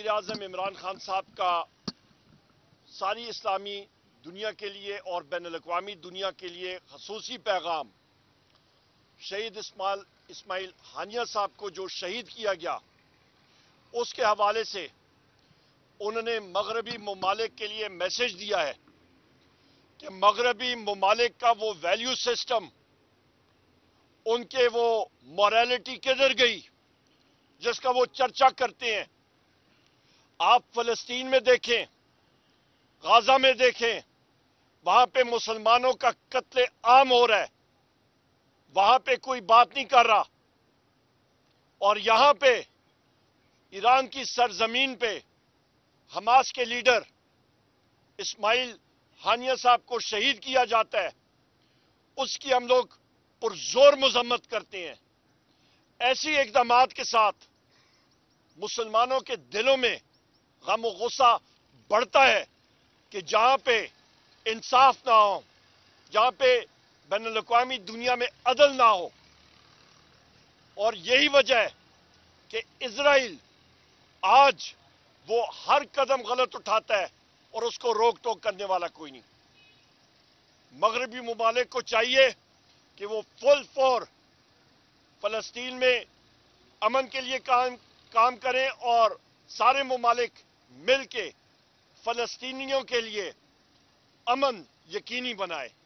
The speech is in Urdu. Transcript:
وزیر اعظم عمران خان صاحب کا ساری اسلامی دنیا کے لیے اور بین الاقوامی دنیا کے لیے خصوصی پیغام شہید اسماعیل ہانیہ صاحب کو جو شہید کیا گیا اس کے حوالے سے انہوں نے مغربی ممالک کے لیے میسج دیا ہے کہ مغربی ممالک کا وہ ویلیو سسٹم، ان کے وہ موریلٹی کدھر گئی جس کا وہ چرچا کرتے ہیں۔ آپ فلسطین میں دیکھیں، غزہ میں دیکھیں، وہاں پہ مسلمانوں کا قتل عام ہو رہا ہے، وہاں پہ کوئی بات نہیں کر رہا، اور یہاں پہ ایران کی سرزمین پہ حماس کے لیڈر اسماعیل ہانیہ صاحب کو شہید کیا جاتا ہے، اس کی ہم لوگ پرزور مذمت کرتے ہیں۔ ایسی اقدامات کے ساتھ مسلمانوں کے دلوں میں غم و غصہ بڑھتا ہے کہ جہاں پہ انصاف نہ ہو، جہاں پہ بین الاقوامی دنیا میں عدل نہ ہو، اور یہی وجہ ہے کہ اسرائیل آج وہ ہر قدم غلط اٹھاتا ہے اور اس کو روک ٹوک کرنے والا کوئی نہیں۔ مغربی ممالک کو چاہیے کہ وہ فل فور فلسطین میں امن کے لیے کام کریں اور سارے ممالک مل کے فلسطینیوں کے لیے امن یقینی بنائے۔